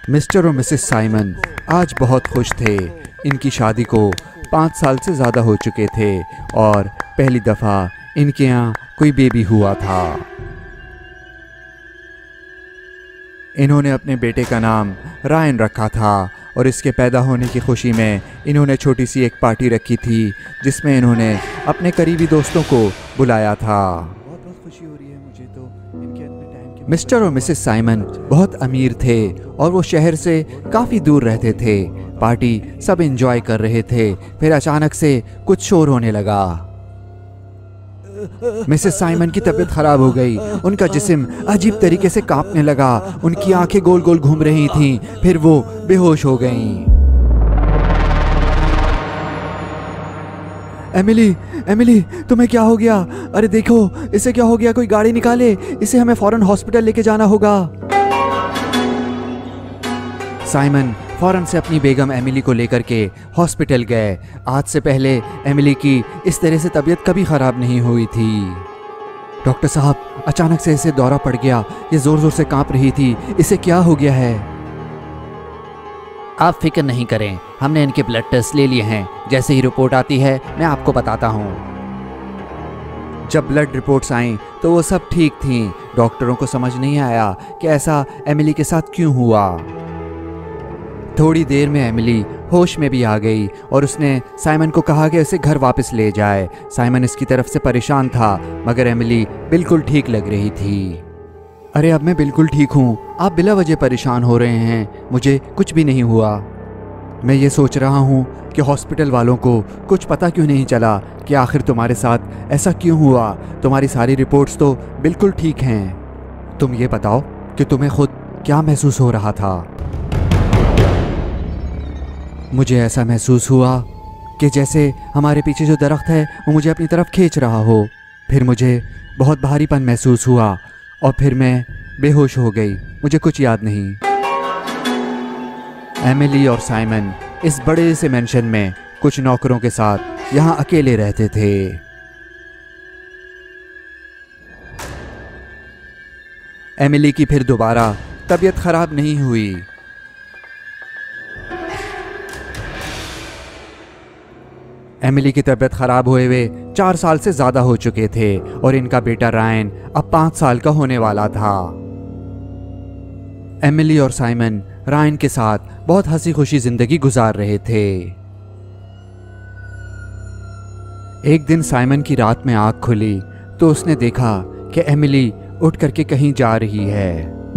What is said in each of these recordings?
Mister और Mrs Simon आज बहुत खुश थे। इनकी शादी को 5 साल से ज़्यादा हो चुके थे और पहली दफ़ा इनके यहाँ कोई बेबी हुआ था। इन्होंने अपने बेटे का नाम रायन रखा था और इसके पैदा होने की खुशी में इन्होंने छोटी सी एक पार्टी रखी थी जिसमें इन्होंने अपने करीबी दोस्तों को बुलाया था। बहुत खुशी हो रही है मुझे तो इनके अपने टाइम के। मिस्टर और मिसेस साइमन बहुत अमीर थे और वो शहर से काफ़ी दूर रहते थे। पार्टी सब एंजॉय कर रहे थे, फिर अचानक से कुछ शोर होने लगा। मिसेस साइमन की तबीयत खराब हो गई। उनका जिस्म अजीब तरीके से कांपने लगा, उनकी आंखें गोल गोल घूम रही थीं, फिर वो बेहोश हो गईं। एमिली, तुम्हें क्या हो गया? अरे देखो, इसे क्या हो गया? कोई गाड़ी निकाले, इसे हमें फौरन हॉस्पिटल लेके जाना होगा। साइमन फौरन से अपनी बेगम एमिली को लेकर के हॉस्पिटल गए। आज से पहले एमिली की इस तरह से तबीयत कभी ख़राब नहीं हुई थी। डॉक्टर साहब, अचानक से इसे दौरा पड़ गया, ये ज़ोर ज़ोर से कांप रही थी, इसे क्या हो गया है? आप फिक्र नहीं करें, हमने इनके ब्लड टेस्ट ले लिए हैं। जैसे ही रिपोर्ट आती है मैं आपको बताता हूँ। जब ब्लड रिपोर्ट्स आईं तो वो सब ठीक थीं। डॉक्टरों को समझ नहीं आया कि ऐसा एमिली के साथ क्यों हुआ। थोड़ी देर में एमिली होश में भी आ गई और उसने साइमन को कहा कि उसे घर वापस ले जाए। साइमन इसकी तरफ से परेशान था, मगर एमिली बिल्कुल ठीक लग रही थी। अरे अब मैं बिल्कुल ठीक हूँ, आप बिला वजह परेशान हो रहे हैं, मुझे कुछ भी नहीं हुआ। मैं ये सोच रहा हूँ कि हॉस्पिटल वालों को कुछ पता क्यों नहीं चला कि आखिर तुम्हारे साथ ऐसा क्यों हुआ। तुम्हारी सारी रिपोर्ट्स तो बिल्कुल ठीक हैं। तुम ये बताओ कि तुम्हें खुद क्या महसूस हो रहा था? मुझे ऐसा महसूस हुआ कि जैसे हमारे पीछे जो दरख्त है वो मुझे अपनी तरफ खींच रहा हो। फिर मुझे बहुत भारीपन महसूस हुआ और फिर मैं बेहोश हो गई, मुझे कुछ याद नहीं। एमिली और साइमन इस बड़े से मेंशन में कुछ नौकरों के साथ यहाँ अकेले रहते थे। एमिली की फिर दोबारा तबीयत खराब नहीं हुई। एमिली की तबीयत खराब हुए हुए 4 साल से ज़्यादा हो चुके थे और इनका बेटा रायन अब 5 साल का होने वाला था। एमिली और साइमन रायन के साथ बहुत हंसी खुशी जिंदगी गुजार रहे थे। एक दिन साइमन की रात में आँख खुली तो उसने देखा कि एमिली उठ करके कहीं जा रही है।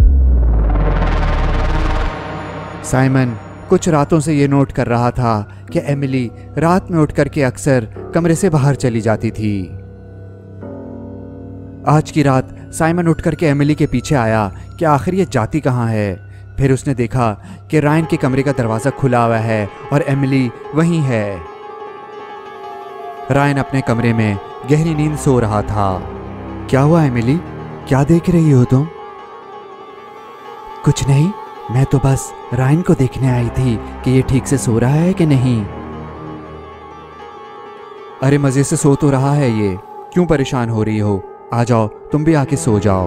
साइमन कुछ रातों से ये नोट कर रहा था कि एमिली रात में उठ करके अक्सर कमरे से बाहर चली जाती थी। आज की रात साइमन उठ करके एमिली के पीछे आया कि आखिर ये जाती कहाँ है। फिर उसने देखा कि रायन के कमरे का दरवाज़ा खुला हुआ है और एमिली वहीं है। रायन अपने कमरे में गहरी नींद सो रहा था। क्या हुआ एमिली, क्या देख रही हो तुम? कुछ नहीं, मैं तो बस रायन को देखने आई थी कि ये ठीक से सो रहा है कि नहीं। अरे मज़े से सो तो रहा है ये, क्यों परेशान हो रही हो? आ जाओ, तुम भी आके सो जाओ।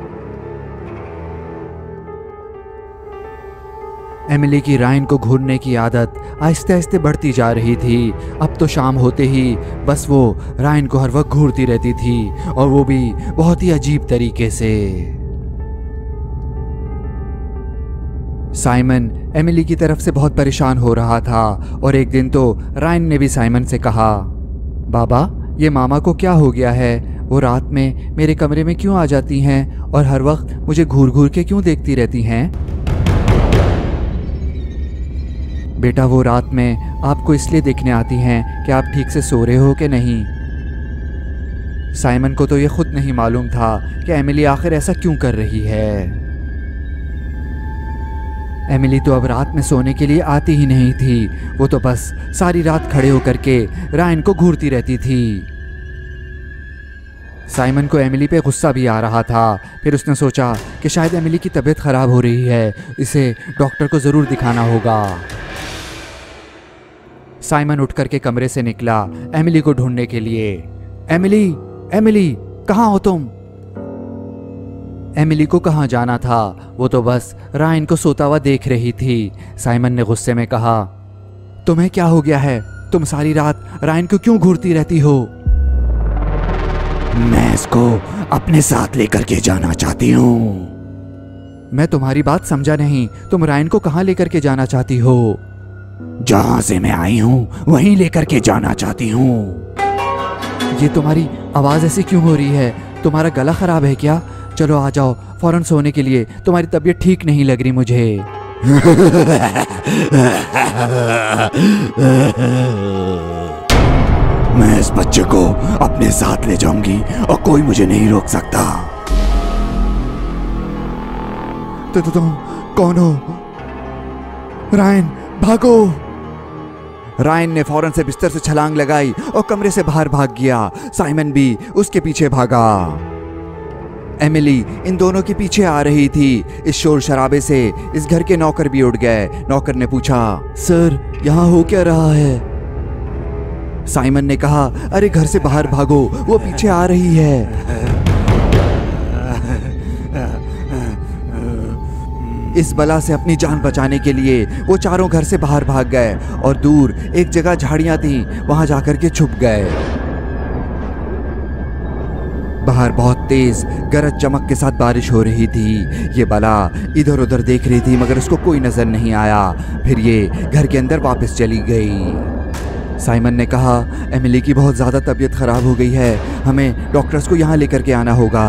एमिली की रायन को घूरने की आदत आहिस्ते आहिस्ते बढ़ती जा रही थी। अब तो शाम होते ही बस वो रायन को हर वक्त घूरती रहती थी और वो भी बहुत ही अजीब तरीके से। साइमन एमिली की तरफ से बहुत परेशान हो रहा था और एक दिन तो रायन ने भी साइमन से कहा, बाबा ये मामा को क्या हो गया है? वो रात में मेरे कमरे में क्यों आ जाती हैं और हर वक्त मुझे घूर घूर के क्यों देखती रहती हैं? बेटा वो रात में आपको इसलिए देखने आती हैं कि आप ठीक से सो रहे हो कि नहीं। साइमन को तो ये खुद नहीं मालूम था कि एमिली आखिर ऐसा क्यों कर रही है। एमिली तो अब रात में सोने के लिए आती ही नहीं थी, वो तो बस सारी रात खड़े होकर के रायन को घूरती रहती थी। साइमन को एमिली पे गुस्सा भी आ रहा था। फिर उसने सोचा कि शायद एमिली की तबीयत खराब हो रही है, इसे डॉक्टर को ज़रूर दिखाना होगा। साइमन उठ करके कमरे से निकला एमिली को ढूंढने के लिए। एमिली, एमिली, कहाँ हो तुम? एमिली को कहाँ जाना था, वो तो बस रायन को सोता हुआ देख रही थी। साइमन ने गुस्से में कहा, तुम्हें क्या हो गया है? तुम सारी रात रायन को क्यों घूरती रहती हो? मैं इसको अपने साथ लेकर के जाना चाहती हूँ। मैं तुम्हारी बात समझा नहीं। तुम रायन को कहाँ लेकर के जाना चाहती हो? जहाँ से मैं आई हूँ वहीं लेकर के जाना चाहती हूँ। ये तुम्हारी आवाज़ ऐसी क्यों हो रही है? तुम्हारा गला खराब है क्या? चलो आ जाओ फौरन सोने के लिए, तुम्हारी तबीयत ठीक नहीं लग रही मुझे। मैं इस बच्चे को अपने साथ ले जाऊंगी और कोई मुझे नहीं रोक सकता। तो तुम कौन हो? रायन भागो! रायन ने फौरन से बिस्तर से छलांग लगाई और कमरे से बाहर भाग गया। साइमन भी उसके पीछे भागा। एमिली इन दोनों के पीछे आ रही थी। इस शोर शराबे से इस घर के नौकर भी उठ गए। नौकर ने पूछा, सर यहाँ हो क्या रहा है? साइमन ने कहा, अरे घर से बाहर भागो, वो पीछे आ रही है। इस बला से अपनी जान बचाने के लिए वो चारों घर से बाहर भाग गए और दूर एक जगह झाड़ियां थी, वहां जाकर के छुप गए। बाहर बहुत तेज गरज चमक के साथ बारिश हो रही थी। ये बला इधर उधर देख रही थी मगर उसको कोई नजर नहीं आया। फिर ये घर के अंदर वापस चली गई। साइमन ने कहा, एमिली की बहुत ज़्यादा तबीयत खराब हो गई है, हमें डॉक्टर्स को यहाँ लेकर के आना होगा।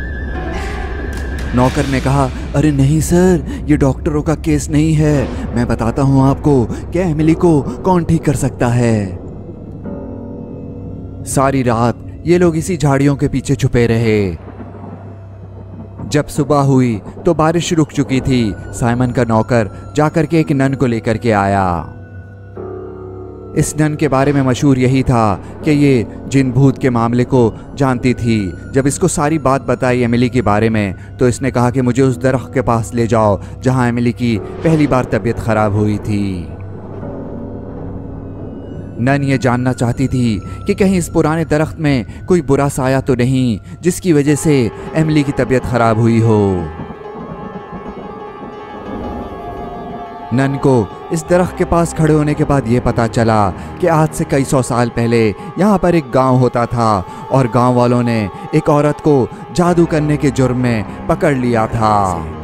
नौकर ने कहा, अरे नहीं सर, ये डॉक्टरों का केस नहीं है। मैं बताता हूँ आपको कि एमिली को कौन ठीक कर सकता है। सारी रात ये लोग इसी झाड़ियों के पीछे छुपे रहे। जब सुबह हुई तो बारिश रुक चुकी थी। साइमन का नौकर जाकर के एक नन को लेकर के आया। इस नन के बारे में मशहूर यही था कि ये जिन भूत के मामले को जानती थी। जब इसको सारी बात बताई एमिली के बारे में तो इसने कहा कि मुझे उस दरख्त के पास ले जाओ जहां एमिली की पहली बार तबीयत खराब हुई थी। नन ये जानना चाहती थी कि कहीं इस पुराने दरख्त में कोई बुरा साया तो नहीं जिसकी वजह से एमिली की तबीयत खराब हुई हो। नन को इस दरख्त के पास खड़े होने के बाद ये पता चला कि आज से कई सौ साल पहले यहाँ पर एक गांव होता था और गांव वालों ने एक औरत को जादू करने के जुर्म में पकड़ लिया था।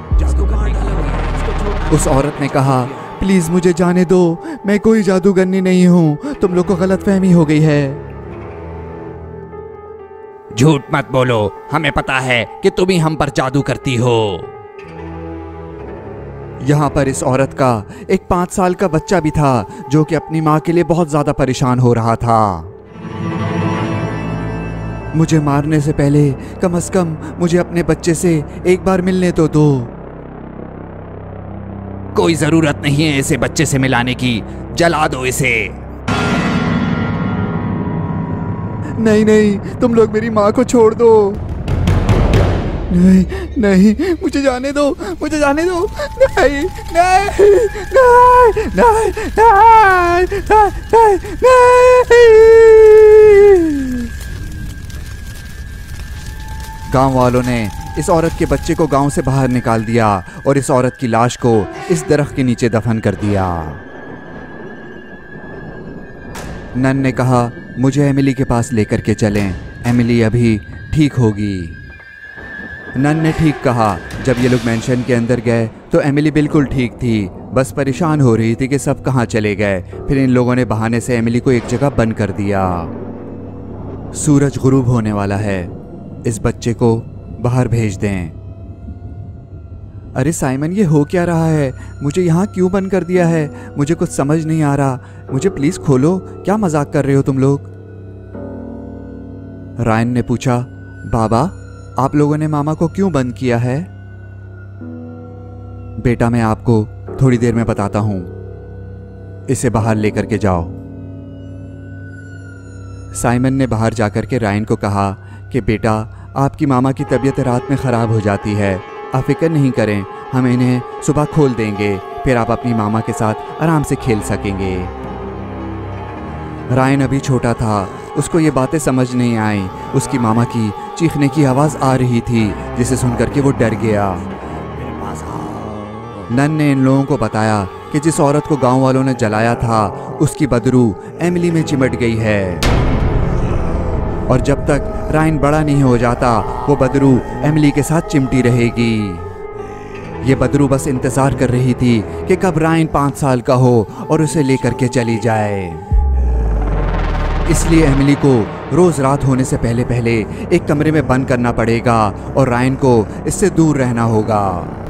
उस औरत ने कहा, प्लीज़ मुझे जाने दो, मैं कोई जादूगरनी नहीं हूँ, तुम लोग को गलतफहमी हो गई है। झूठ मत बोलो, हमें पता है कि तुम ही हम पर जादू करती हो। यहाँ पर इस औरत का एक 5 साल का बच्चा भी था जो कि अपनी माँ के लिए बहुत ज्यादा परेशान हो रहा था। मुझे मारने से पहले कम से कम मुझे अपने बच्चे से एक बार मिलने तो दो। कोई जरूरत नहीं है इसे बच्चे से मिलाने की, जला दो इसे। नहीं नहीं, तुम लोग मेरी माँ को छोड़ दो। नहीं नहीं, मुझे जाने दो, मुझे जाने दो। नहीं नहीं नहीं नहीं नहीं नहीं नहीं। गांव वालों ने इस औरत के बच्चे को गांव से बाहर निकाल दिया और इस औरत की लाश को इस दरख्त के नीचे दफन कर दिया। नन ने कहा, मुझे एमिली के पास लेकर के चलें, एमिली अभी ठीक होगी। नन ने ठीक कहा। जब ये लोग मेंशन के अंदर गए तो एमिली बिल्कुल ठीक थी, बस परेशान हो रही थी कि सब कहाँ चले गए। फिर इन लोगों ने बहाने से एमिली को एक जगह बंद कर दिया। सूरज गुरूब होने वाला है, इस बच्चे को बाहर भेज दें। अरे साइमन, ये हो क्या रहा है? मुझे यहाँ क्यों बंद कर दिया है? मुझे कुछ समझ नहीं आ रहा, मुझे प्लीज खोलो। क्या मजाक कर रहे हो तुम लोग? रायन ने पूछा, बाबा आप लोगों ने मामा को क्यों बंद किया है? बेटा मैं आपको थोड़ी देर में बताता हूं, इसे बाहर लेकर के जाओ। साइमन ने बाहर जाकर के रायन को कहा कि बेटा आपकी मामा की तबीयत रात में ख़राब हो जाती है, आप फिक्र नहीं करें, हम इन्हें सुबह खोल देंगे, फिर आप अपनी मामा के साथ आराम से खेल सकेंगे। रायन अभी छोटा था, उसको ये बातें समझ नहीं आई। उसकी मामा की चीखने की आवाज़ आ रही थी, जिसे सुनकर के वो डर गया। नन ने इन लोगों को बताया कि जिस औरत को गांव वालों ने जलाया था, उसकी बदबू एमिली में चिमट गई है, और जब तक रायन बड़ा नहीं हो जाता, वो बदबू एमिली के साथ चिमटी रहेगी। ये बदबू बस इंतज़ार कर रही थी कि कब रायन 5 साल का हो और उसे लेकर के चली जाए। इसलिए एमिली को रोज़ रात होने से पहले पहले एक कमरे में बंद करना पड़ेगा और रायन को इससे दूर रहना होगा।